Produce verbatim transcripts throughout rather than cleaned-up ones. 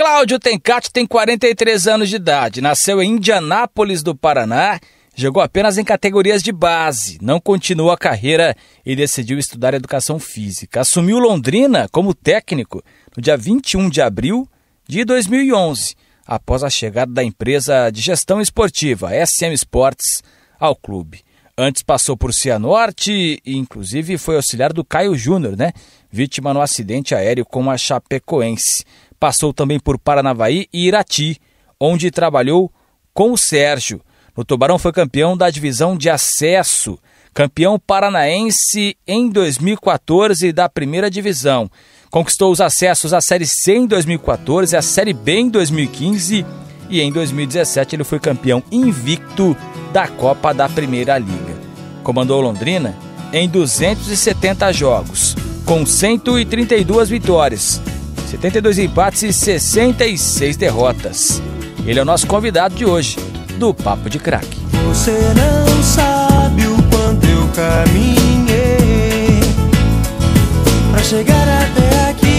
Cláudio Tencati tem quarenta e três anos de idade, nasceu em Indianápolis do Paraná, jogou apenas em categorias de base, não continuou a carreira e decidiu estudar educação física. Assumiu Londrina como técnico no dia vinte e um de abril de dois mil e onze, após a chegada da empresa de gestão esportiva S M Sports ao clube. Antes passou por Cianorte e inclusive foi auxiliar do Caio Júnior, né? Vítima no acidente aéreo com a Chapecoense. Passou também por Paranavaí e Irati, onde trabalhou com o Sérgio. No Tubarão foi campeão da divisão de acesso, campeão paranaense em dois mil e quatorze da primeira divisão. Conquistou os acessos à Série C em dois mil e quatorze, à Série B em dois mil e quinze e em dois mil e dezessete ele foi campeão invicto da Copa da Primeira Liga. Comandou Londrina em duzentos e setenta jogos, com cento e trinta e duas vitórias, setenta e dois empates e sessenta e seis derrotas. Ele é o nosso convidado de hoje, do Papo de Craque. Você não sabe o quanto eu caminhei pra chegar até aqui.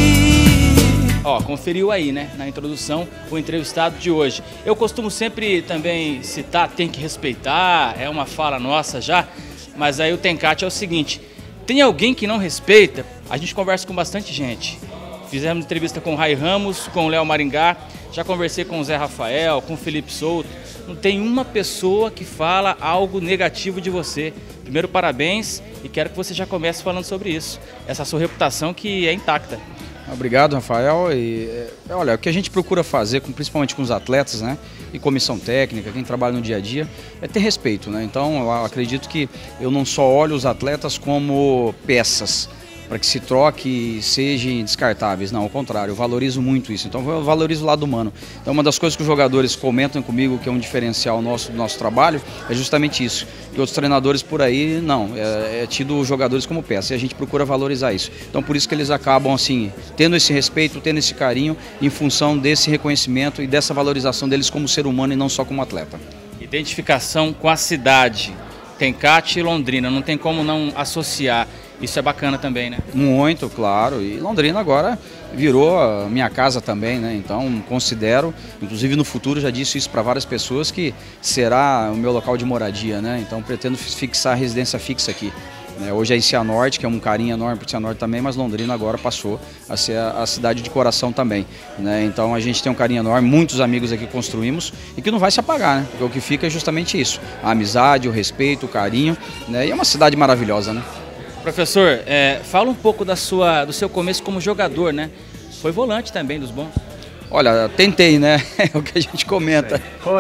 Ó, conferiu aí, né, na introdução, o entrevistado de hoje. Eu costumo sempre também citar, tem que respeitar, é uma fala nossa já, mas aí o Tencati é o seguinte, tem alguém que não respeita? A gente conversa com bastante gente. Fizemos entrevista com o Rai Ramos, com o Léo Maringá, já conversei com o Zé Rafael, com o Felipe Souto. Não tem uma pessoa que fala algo negativo de você. Primeiro, parabéns e quero que você já comece falando sobre isso. Essa sua reputação que é intacta. Obrigado, Rafael. E, olha, o que a gente procura fazer, principalmente com os atletas, né, e comissão técnica, quem trabalha no dia a dia, é ter respeito, né? Então, eu acredito que eu não só olho os atletas como peças para que se troque e sejam descartáveis. Não, ao contrário, eu valorizo muito isso. Então eu valorizo o lado humano. Então uma das coisas que os jogadores comentam comigo, que é um diferencial nosso do nosso trabalho, é justamente isso. E outros treinadores por aí, não, é, é tido os jogadores como peça. E a gente procura valorizar isso. Então por isso que eles acabam assim, tendo esse respeito, tendo esse carinho, em função desse reconhecimento e dessa valorização deles como ser humano e não só como atleta. Identificação com a cidade. Tencati e Londrina, não tem como não associar. Isso é bacana também, né? Muito, claro. E Londrina agora virou a minha casa também, né? Então considero, inclusive no futuro já disse isso para várias pessoas, que será o meu local de moradia, né? Então pretendo fixar a residência fixa aqui. Hoje é em Cianorte, que é um carinho enorme para Cianorte também, mas Londrina agora passou a ser a cidade de coração também, né? Então a gente tem um carinho enorme, muitos amigos aqui construímos e que não vai se apagar, né? Porque o que fica é justamente isso, a amizade, o respeito, o carinho, né? E é uma cidade maravilhosa, né? Professor, é, fala um pouco da sua, do seu começo como jogador, né? Foi volante também dos bons. Olha, tentei, né? É o que a gente comenta.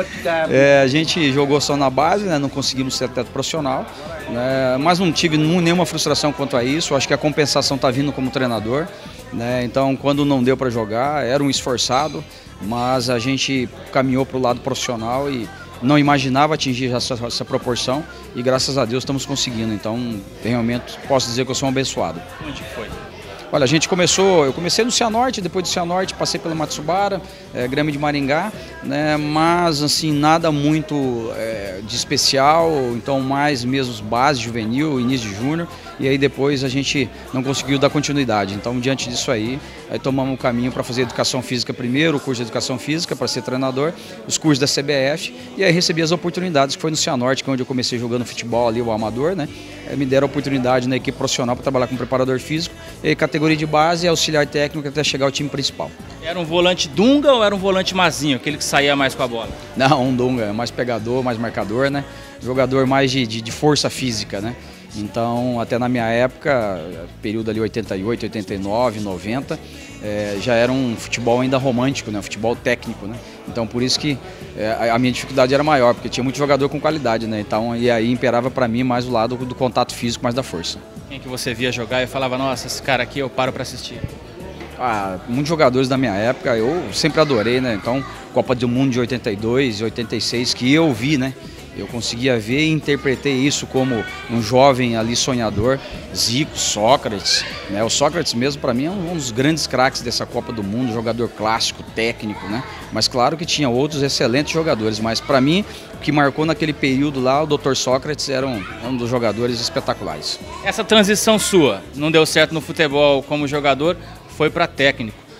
É, a gente jogou só na base, né? Não conseguimos ser atleta profissional, né? Mas não tive nenhuma frustração quanto a isso. Acho que a compensação está vindo como treinador, né? Então, quando não deu para jogar, era um esforçado, mas a gente caminhou para o lado profissional e não imaginava atingir essa, essa proporção e graças a Deus estamos conseguindo. Então, realmente posso dizer que eu sou um abençoado. Onde foi? Olha, a gente começou, eu comecei no Cianorte, depois do Cianorte passei pelo Matsubara, é, Grêmio de Maringá, né, mas assim, nada muito é, de especial, então mais mesmo base, juvenil, início de júnior, e aí depois a gente não conseguiu dar continuidade. Então, diante disso aí, aí tomamos o caminho para fazer educação física primeiro, o curso de educação física para ser treinador, os cursos da C B F, e aí recebi as oportunidades, que foi no Cianorte, que é onde eu comecei jogando futebol ali, o amador, né, me deram a oportunidade na equipe profissional para trabalhar como preparador físico, e aí, categoria de base e auxiliar técnico até chegar ao time principal. Era um volante Dunga ou era um volante Mazinho, aquele que saía mais com a bola? Não, um Dunga, mais pegador, mais marcador, né? Jogador mais de, de, de força física, né? Então, até na minha época, período ali oitenta e oito, oitenta e nove, noventa, é, já era um futebol ainda romântico, né? Um futebol técnico, né? Então, por isso que é, a minha dificuldade era maior, porque tinha muito jogador com qualidade, né? Então, e aí imperava para mim mais o lado do contato físico, mais da força. Quem que você via jogar e falava, nossa, esse cara aqui eu paro para assistir? Ah, muitos jogadores da minha época, eu sempre adorei, né? Então, Copa do Mundo de oitenta e dois e oitenta e seis, que eu vi, né? Eu conseguia ver e interpretei isso como um jovem ali sonhador, Zico, Sócrates, né? O Sócrates mesmo para mim é um dos grandes craques dessa Copa do Mundo, jogador clássico, técnico, né? Mas claro que tinha outros excelentes jogadores, mas para mim o que marcou naquele período lá, o doutor Sócrates era um, um dos jogadores espetaculares. Essa transição sua não deu certo no futebol como jogador, foi para técnico.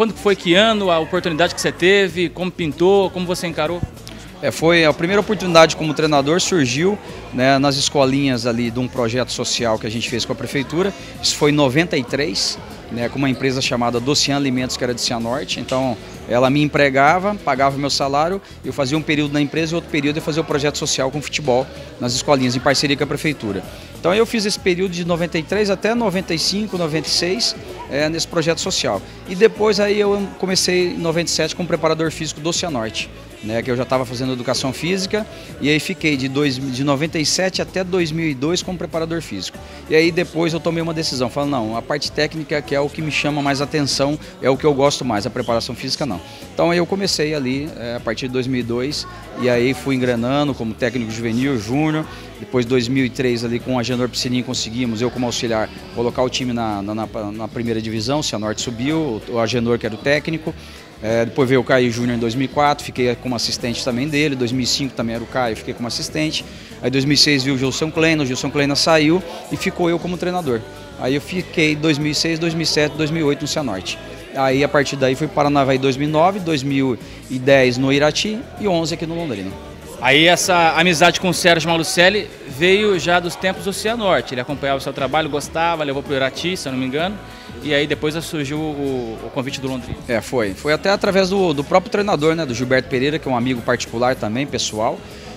quando foi, que ano, a oportunidade que você teve, como pintou, como você encarou? É, foi a primeira oportunidade como treinador, surgiu, né, nas escolinhas ali de um projeto social que a gente fez com a prefeitura. Isso foi em noventa e três, né, com uma empresa chamada Docian Alimentos, que era de Cianorte. Então ela me empregava, pagava o meu salário, eu fazia um período na empresa e outro período eu fazia o projeto social com futebol nas escolinhas, em parceria com a prefeitura. Então eu fiz esse período de noventa e três até noventa e cinco, noventa e seis, é, nesse projeto social. E depois aí eu comecei em noventa e sete como preparador físico do Cianorte, né, que eu já estava fazendo educação física, e aí fiquei de, dois, de noventa e sete até dois mil e dois como preparador físico. E aí depois eu tomei uma decisão, falando, não, a parte técnica que é o que me chama mais atenção, é o que eu gosto mais, a preparação física não. Então aí eu comecei ali, é, a partir de dois mil e dois, e aí fui engrenando como técnico juvenil, júnior. Depois de dois mil e três ali com o Agenor Piscininho conseguimos, eu como auxiliar, colocar o time na, na, na primeira divisão, o Cianorte subiu, o Agenor que era o técnico. É, depois veio o Caio Júnior em dois mil e quatro, fiquei como assistente também dele. dois mil e cinco também era o Caio, fiquei como assistente. Aí em dois mil e seis veio o Gilson Kleina, o Gilson Kleina saiu e ficou eu como treinador. Aí eu fiquei dois mil e seis, dois mil e sete, dois mil e oito no Cianorte. Aí a partir daí fui para o Paranavaí em dois mil e nove, dois mil e dez no Irati e onze aqui no Londrina. Aí essa amizade com o Sérgio Malucelli veio já dos tempos do Cianorte. Ele acompanhava o seu trabalho, gostava, levou para o Irati, se eu não me engano. E aí depois surgiu o, o convite do Londrina. É, foi. Foi até através do, do próprio treinador, né, do Gilberto Pereira, que é um amigo particular também, pessoal.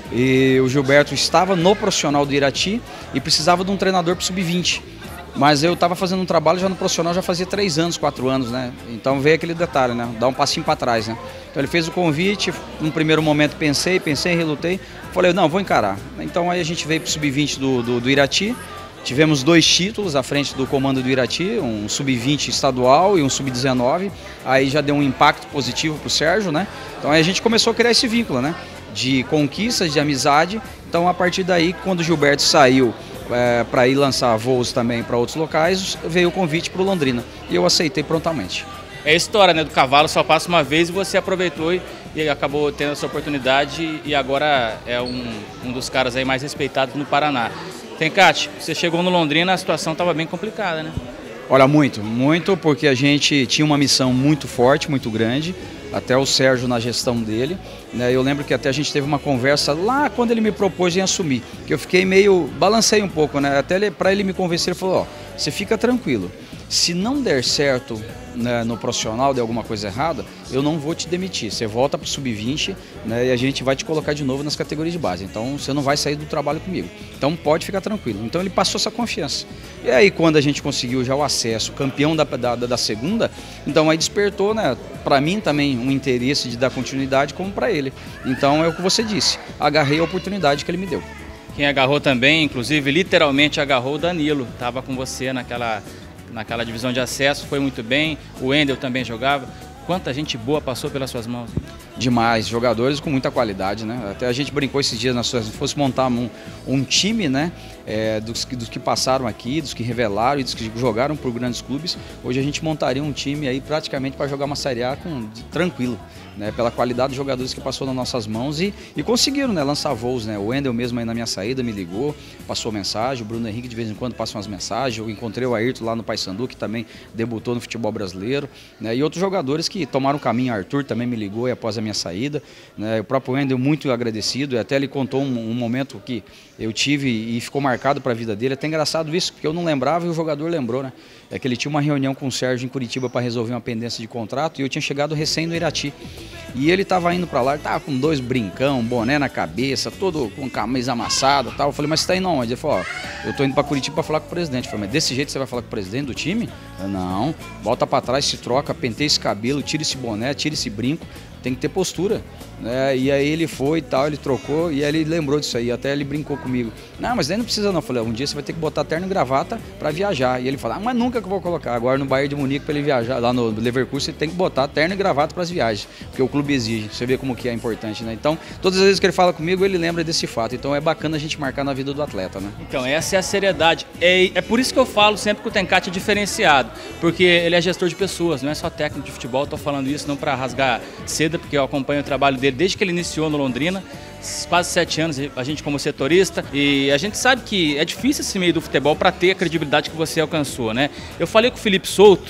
E o Gilberto estava no profissional do Irati e precisava de um treinador para o sub vinte. Mas eu estava fazendo um trabalho já no profissional, já fazia três anos, quatro anos, né? Então veio aquele detalhe, né? Dar um passinho para trás, né? Então ele fez o convite, num primeiro momento pensei, pensei, relutei. Falei, não, vou encarar. Então aí a gente veio para o sub vinte do, do, do Irati. Tivemos dois títulos à frente do comando do Irati, um sub vinte estadual e um sub dezenove. Aí já deu um impacto positivo para o Sérgio, né? Então aí a gente começou a criar esse vínculo, né? De conquistas, de amizade. Então a partir daí, quando o Gilberto saiu é, para ir lançar voos também para outros locais, veio o convite para o Londrina. E eu aceitei prontamente. É a história, né, do cavalo, só passa uma vez e você aproveitou e, e acabou tendo essa oportunidade e agora é um, um dos caras aí mais respeitados no Paraná. Tencate, você chegou no Londrina, a situação estava bem complicada, né? Olha, muito, muito, porque a gente tinha uma missão muito forte, muito grande, até o Sérgio na gestão dele, né? Eu lembro que até a gente teve uma conversa lá quando ele me propôs em assumir, que eu fiquei meio, balancei um pouco, né? Até para ele me convencer, ele falou, ó, você fica tranquilo, se não der certo, né, no profissional, de alguma coisa errada, eu não vou te demitir, você volta para o sub vinte, né, e a gente vai te colocar de novo nas categorias de base, então você não vai sair do trabalho comigo, então pode ficar tranquilo. Então ele passou essa confiança, e aí quando a gente conseguiu já o acesso, campeão da, da, da segunda, então aí despertou, né, para mim também um interesse de dar continuidade como para ele. Então é o que você disse, agarrei a oportunidade que ele me deu. Quem agarrou também, inclusive literalmente agarrou o Danilo, estava com você naquela naquela divisão de acesso, foi muito bem, o Wendel também jogava. Quanta gente boa passou pelas suas mãos? Demais, jogadores com muita qualidade, né? Até a gente brincou esses dias, se fosse montar um, um time, né? É, dos, dos que passaram aqui, dos que revelaram e dos que jogaram por grandes clubes, hoje a gente montaria um time aí praticamente para jogar uma Série A com, de, tranquilo, né? Pela qualidade dos jogadores que passou nas nossas mãos e, e conseguiram, né, lançar voos, né? O Wendel mesmo aí na minha saída me ligou, passou mensagem, o Bruno Henrique de vez em quando passa umas mensagens, eu encontrei o Ayrton lá no Paysandu, que também debutou no futebol brasileiro, né? E outros jogadores que tomaram o caminho, o Arthur também me ligou e após a minha saída, né? O próprio Wendel muito agradecido, e até ele contou um, um momento que eu tive e ficou marcado para a vida dele. É até engraçado isso, porque eu não lembrava e o jogador lembrou, né? É que ele tinha uma reunião com o Sérgio em Curitiba para resolver uma pendência de contrato e eu tinha chegado recém no Irati. E ele estava indo para lá, ele estava com dois brincão, boné na cabeça, todo com camisa amassada e tal. Eu falei, mas você está indo aonde? Ele falou, ó, eu estou indo para Curitiba para falar com o presidente. Eu falei, mas desse jeito você vai falar com o presidente do time? Eu, não, volta para trás, se troca, penteia esse cabelo, tira esse boné, tira esse brinco. Tem que ter postura, né? E aí ele foi e tal, ele trocou e aí ele lembrou disso aí, até ele brincou comigo. Não, mas daí não precisa não. Eu falei, um dia você vai ter que botar terno e gravata para viajar. E ele falou, ah, mas nunca que eu vou colocar. Agora no Bayern de Munique para ele viajar, lá no Leverkusen, ele tem que botar terno e gravata para as viagens, porque o clube exige. Você vê como que é importante, né? Então, todas as vezes que ele fala comigo, ele lembra desse fato. Então é bacana a gente marcar na vida do atleta, né? Então, essa é a seriedade. É, é por isso que eu falo sempre que o Tencate é diferenciado, porque ele é gestor de pessoas, não é só técnico de futebol. Estou falando isso não para rasgar seda, porque eu acompanho o trabalho dele desde que ele iniciou no Londrina, quase sete anos, a gente como setorista, e a gente sabe que é difícil esse meio do futebol para ter a credibilidade que você alcançou, né? Eu falei com o Felipe Souto,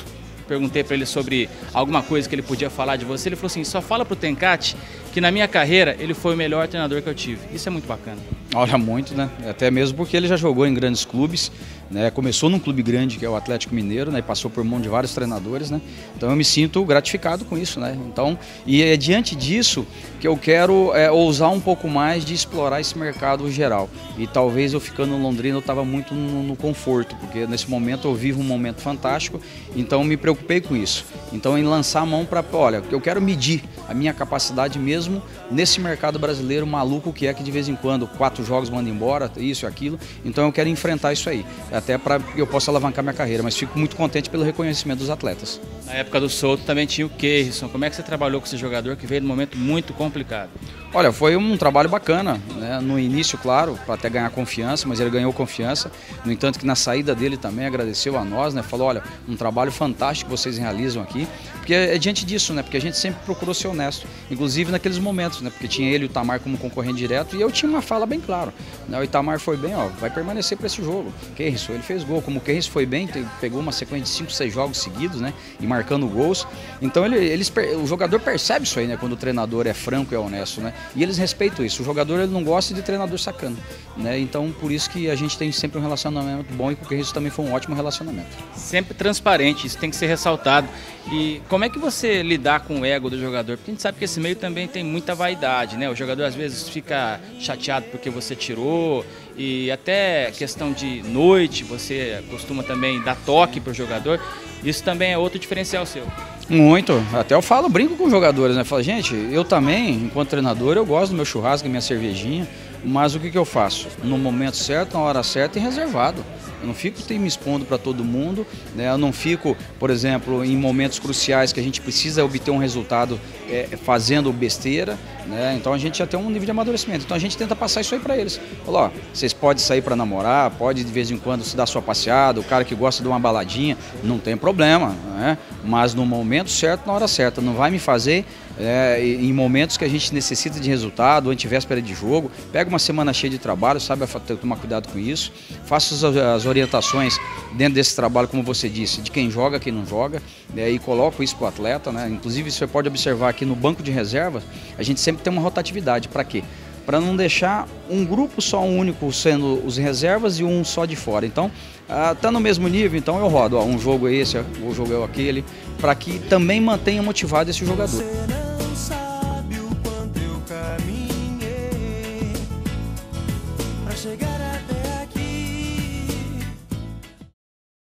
perguntei para ele sobre alguma coisa que ele podia falar de você, ele falou assim, só fala pro Tencati que na minha carreira ele foi o melhor treinador que eu tive. Isso é muito bacana. Olha, muito, né? Até mesmo porque ele já jogou em grandes clubes, né? Começou num clube grande que é o Atlético Mineiro, né? E passou por mão de vários treinadores, né? Então eu me sinto gratificado com isso, né? Então, e é diante disso que eu quero é, ousar um pouco mais de explorar esse mercado geral. E talvez eu ficando em Londrina eu estava muito no, no conforto, porque nesse momento eu vivo um momento fantástico, então me preocupei com isso. Então em lançar a mão para, olha, eu quero medir a minha capacidade mesmo nesse mercado brasileiro maluco que é que de vez em quando quatro jogos manda embora, isso e aquilo. Então eu quero enfrentar isso aí, até para que eu possa alavancar minha carreira, mas fico muito contente pelo reconhecimento dos atletas. Na época do Souto também tinha o Keirson. Como é que você trabalhou com esse jogador que veio num momento muito complicado? Olha, foi um trabalho bacana, né? No início, claro, para até ganhar confiança, mas ele ganhou confiança. No entanto, que na saída dele também agradeceu a nós, né? Falou, olha, um trabalho fantástico que vocês realizam aqui, porque é diante disso, né? Porque a gente sempre procurou ser honesto, inclusive naqueles momentos, né? Porque tinha ele e o Itamar como concorrente direto e eu tinha uma fala bem clara, né? O Itamar foi bem, ó, vai permanecer para esse jogo. Keirson, ele fez gol, como o Keirson foi bem, pegou uma sequência de cinco, seis jogos seguidos, né? E marcando gols. Então ele, eles, o jogador percebe isso aí, né? Quando o treinador é franco e é honesto, né? E eles respeitam isso. O jogador ele não gosta de treinador sacana, né? Então por isso que a gente tem sempre um relacionamento bom e com o Keirson também foi um ótimo relacionamento. Sempre transparente, isso tem que ser ressaltado. E como é que você lidar com o ego do jogador? Porque a gente sabe que esse meio também tem muita vaidade, né? O jogador às vezes fica chateado porque você tirou, e até questão de noite, você costuma também dar toque para o jogador. Isso também é outro diferencial seu. Muito, até eu falo, brinco com os jogadores, né? Falo, gente, eu também, enquanto treinador, eu gosto do meu churrasco, minha cervejinha, mas o que, que eu faço? No momento certo, na hora certa e reservado. Eu não fico me expondo para todo mundo, né? Eu não fico, por exemplo, em momentos cruciais que a gente precisa obter um resultado é, fazendo besteira, né? Então a gente já tem um nível de amadurecimento. Então a gente tenta passar isso aí para eles. Fala, ó, vocês podem sair para namorar, pode de vez em quando se dar sua passeada, o cara que gosta de uma baladinha, não tem problema, né? Mas no momento certo, na hora certa, não vai me fazer é, em momentos que a gente necessita de resultado, antivéspera de jogo, pega uma semana cheia de trabalho, sabe tomar cuidado com isso, faça as, as orientações dentro desse trabalho, como você disse, de quem joga, quem não joga, né, e coloco isso para o atleta, né? Inclusive você pode observar aqui no banco de reservas, a gente sempre tem uma rotatividade, para quê? Para não deixar um grupo só um único sendo os reservas e um só de fora. Então, está no mesmo nível, então eu rodo, ó, um jogo é esse, o jogo é aquele, para que também mantenha motivado esse jogador.